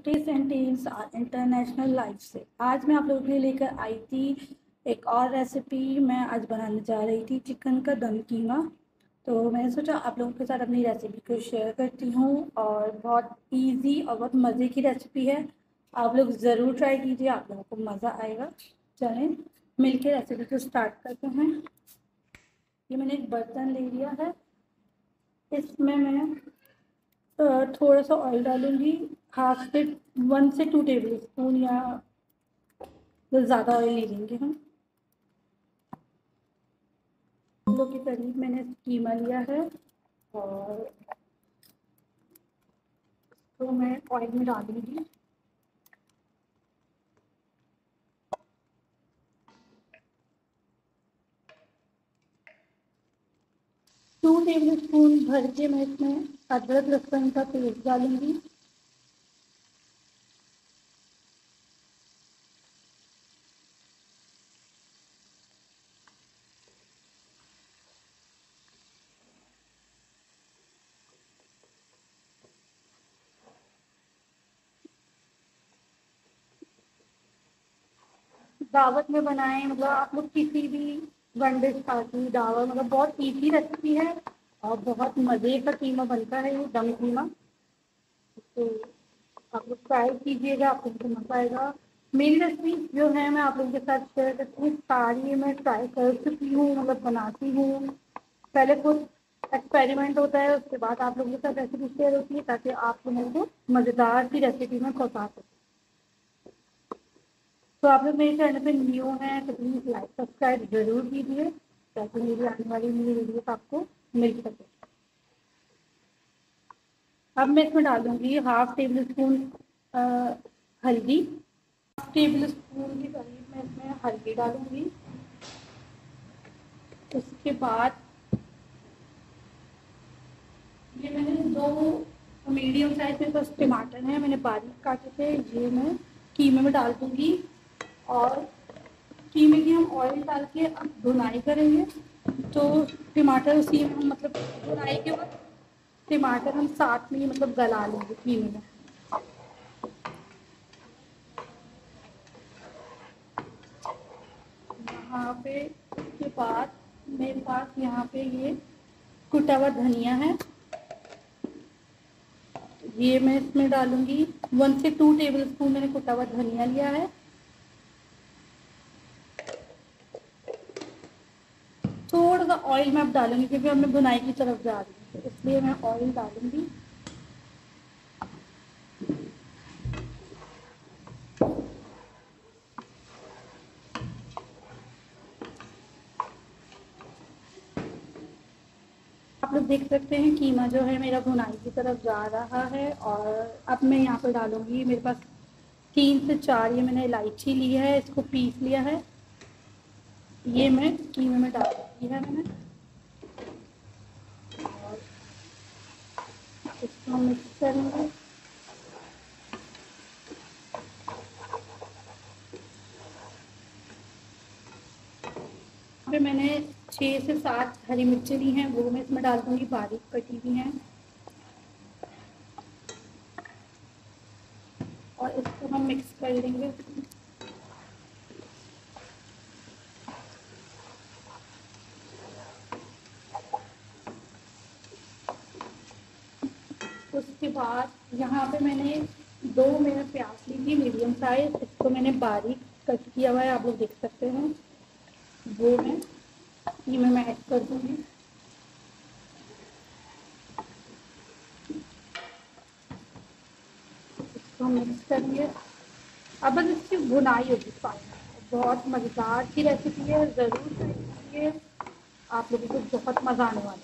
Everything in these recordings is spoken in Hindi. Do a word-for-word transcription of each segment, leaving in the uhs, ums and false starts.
टुडेस एंटेल्स इंटरनेशनल लाइफ से आज मैं आप लोगों के लिए लेकर आई थी एक और रेसिपी। मैं आज बनाने जा रही थी चिकन का दम कीमा। तो मैंने सोचा आप लोगों के साथ अपनी रेसिपी को शेयर करती हूँ और बहुत इजी और बहुत मज़े की रेसिपी है। आप लोग ज़रूर ट्राई कीजिए, आप लोगों को मज़ा आएगा। चलें मिलकर रेसिपी को स्टार्ट करते हैं। ये मैंने एक बर्तन ले लिया है, इसमें मैं थोड़ा सा ऑयल डालूंगी, हाफ से वन से टू टेबल स्पून या तो ज़्यादा ऑयल ले लेंगे हम। किलो के करीब मैंने कीमा लिया है और तो मैं ऑयल में डालूंगी। टू टेबल स्पून भर के मैं इसमें अदरक लहसुन का पेस्ट डालूंगी। दावत में बनाएं, मतलब आप लोग किसी भी वन डिश पार्टी दावत, मतलब बहुत इजी रेसिपी है और बहुत मज़े का कीमा बनता है ये दम कीमा। तो आप लोग ट्राई कीजिएगा, आप लोगों को मज़ा आएगा। मेरी रेसिपी जो है मैं आप लोगों के साथ शेयर करती हूँ, सारी मैं ट्राई कर चुकी हूँ, मतलब बनाती हूँ। पहले खुद एक्सपेरिमेंट होता है, उसके बाद आप लोगों के साथ रेसिपी शेयर होती है ताकि आप लोगों को मज़ेदार सी रेसिपी में पहुँचा सकें। तो आप लोग मेरे चैनल पे न्यू हैं तो प्लीज़ लाइक सब्सक्राइब ज़रूर कीजिए ताकि मेरी आने वाली मेरी वीडियोस आपको मिल सके। अब मैं इसमें डालूंगी हाफ टेबल स्पून हल्दी। हाफ टेबल स्पून के करीब मैं इसमें हल्दी डालूंगी। उसके बाद ये मैंने दो मीडियम साइज में बस टमाटर हैं, मैंने बारीक काटे थे, ये मैं कीमे में डाल दूंगी। और कीमे की हम ऑयल डाल के अब भुनाई करेंगे, तो टमाटर उसी में हम मतलब भुनाई के बाद टमाटर हम साथ में ही मतलब गला लेंगे कीमे में। यहाँ पे उसके बाद मेरे पास यहाँ पे ये कुटा हुआ धनिया है, ये मैं इसमें डालूंगी। वन से टू टेबल स्पून मैंने कुटा हुआ धनिया लिया है। थोड़ा सा ऑयल मैं अब डालूंगी क्योंकि अब मैं बुनाई की तरफ जा रही हूँ, तो इसलिए मैं ऑयल डालूंगी। आप लोग देख सकते हैं कीमा जो है मेरा भुनाई की तरफ जा रहा है। और अब मैं यहाँ पर डालूंगी, मेरे पास तीन से चार ये मैंने इलायची ली है, इसको पीस लिया है, ये मैं कीमे में डाल दी है मैंने। और इसको मिक्स करेंगे। फिर मैंने छः से सात हरी मिर्ची ली हैं, वो मैं इसमें डाल दूँगी, बारीक कटी हुई हैं। और इसको हम मिक्स कर लेंगे। उसके बाद यहाँ पे मैंने दो मेरा प्याज ली थी मीडियम साइज, इसको मैंने बारीक कट किया हुआ है, आप लोग देख सकते हैं। वो मैं कीमे में ऐड कर दूँगी। इसको मिक्स करेंगे। अब बस इसकी भुनाई होगी फाइनल। बहुत मज़ेदार की रेसिपी है, ज़रूर ट्राई कीजिए, आप लोगों को बहुत मज़ा आने वाला है।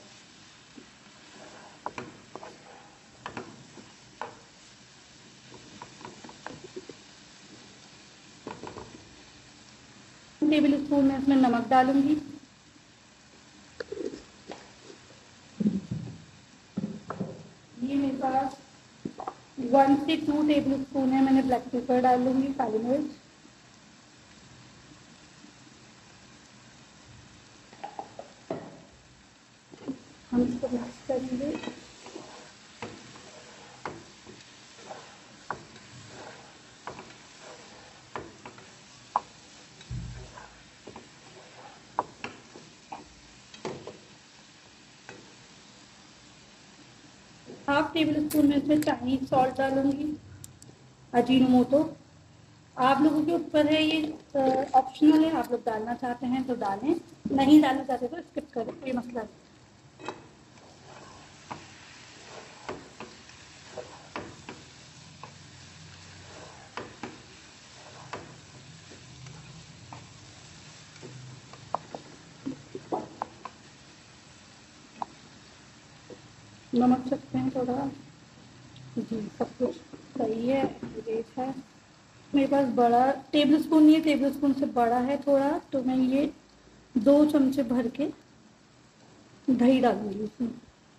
टेबल स्पून में इसमें नमक डालूंगी। ये मेरे पास वन से टू टेबल स्पून है, मैंने ब्लैक पेपर डाल लूँगी, काली मिर्च। हम इसको मिक्स करेंगे। हाफ टेबल स्पून में इसमें चाइनीज सॉल्ट डालूंगी, अजीनोमोटो। आप लोगों के ऊपर है, ये ऑप्शनल है, आप लोग डालना चाहते हैं तो डालें, नहीं डालना चाहते तो स्किप करें, कोई मसला नहीं। नमक सकते हैं थोड़ा जी, सब कुछ सही है, रेट है। मेरे पास बड़ा टेबल स्पून नहीं है, टेबल स्पून से बड़ा है थोड़ा, तो मैं ये दो चमचे भर के दही डालूंगी इसमें।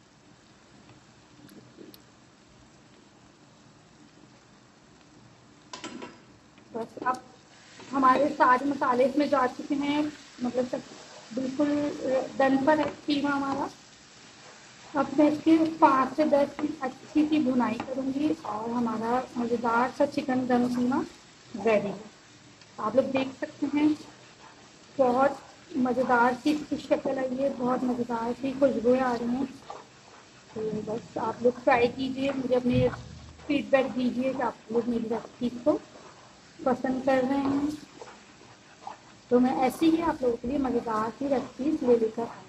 बस अब हमारे सारे मसाले इसमें जा चुके हैं, मतलब सब बिल्कुल डन पर है कीमा हमारा। अब मैं इसकी पाँच से दस मिनट अच्छी सी भुनाई करूँगी और हमारा मज़ेदार सा चिकन दम कीमा रेडी है। आप लोग देख सकते हैं, बहुत मज़ेदार सी इसकी शक्ल आई है, बहुत मज़ेदार सी खुशबुएँ आ रही हैं। तो बस आप लोग ट्राई कीजिए, मुझे अपने फीडबैक दीजिए कि आप लोग मेरी रेसिपी को पसंद कर रहे हैं। तो मैं ऐसी ही आप लोगों के लिए मज़ेदार सी रेसिपीज ले लेकर आई।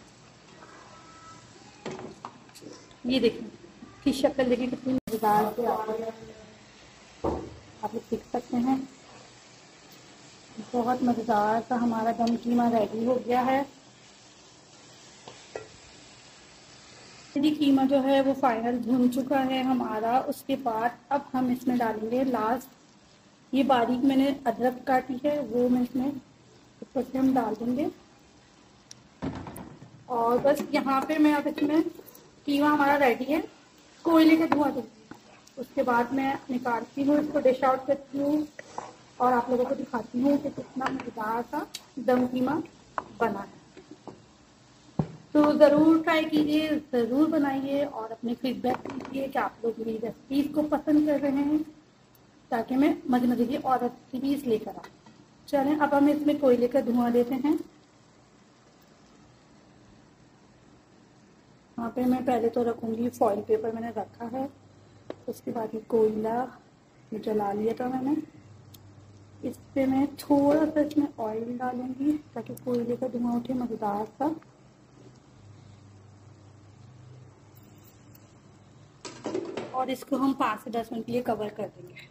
ये देखिए की शक्ल, देखिए कितनी मज़ेदार से आप आप लोग देख सकते हैं। बहुत मज़ेदार सा हमारा दम कीमा रेडी हो गया है। यदि कीमा जो है वो फाइनल भुन चुका है हमारा, उसके बाद अब हम इसमें डालेंगे लास्ट, ये बारीक मैंने अदरक काटी है, वो मैं इसमें ऊपर से हम डाल देंगे। और बस यहाँ पे मैं अब इसमें कीमा हमारा रेडी है, कोयले का धुआं दूँगी। उसके बाद मैं निकालती हूँ, इसको डिश आउट करती हूँ और आप लोगों को दिखाती हूँ कि कितना मज़ेदार सा दम कीमा बना है। तो ज़रूर ट्राई कीजिए, ज़रूर बनाइए और अपने फीडबैक दीजिए कि आप लोग मेरी रेसिपीज़ को पसंद कर रहे हैं, ताकि मैं मज़े मज़े की और रेसिपीज़ लेकर आऊँ। चलें अब हम इसमें कोयले का धुआं देते हैं। यहाँ पे मैं पहले तो रखूँगी, फॉइल पेपर मैंने रखा है, उसके बाद ये कोयला जला लिया था मैंने। इस पर मैं थोड़ा सा इसमें ऑयल डालूँगी ताकि कोयले का धुआं उठे मज़ेदार सा। और इसको हम पाँच से दस मिनट के लिए कवर कर देंगे।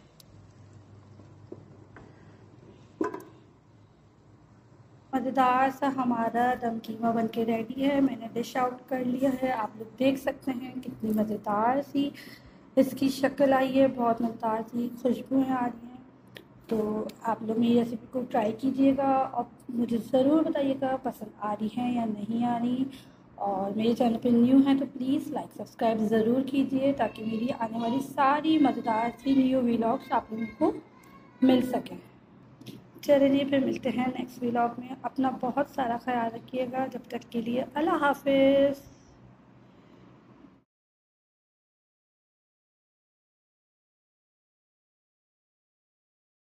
मज़ेदार सा हमारा दम कीमा बनके रेडी है, मैंने डिश आउट कर लिया है। आप लोग देख सकते हैं कितनी मज़ेदार सी इसकी शक्ल आई है, बहुत मज़ेदार सी खुशबुएँ आ रही हैं। तो आप लोग मेरी रेसिपी को ट्राई कीजिएगा और मुझे ज़रूर बताइएगा पसंद आ रही है या नहीं आ रही। और मेरे चैनल पे न्यू हैं तो प्लीज़ लाइक सब्सक्राइब ज़रूर कीजिए, ताकि मेरी आने वाली सारी मज़ेदार सी न्यू व्लॉग्स आप लोगों को मिल सकें। चलिए फिर मिलते हैं नेक्स्ट व्लॉग में। अपना बहुत सारा ख्याल रखिएगा। जब तक के लिए अल्लाह हाफिज़।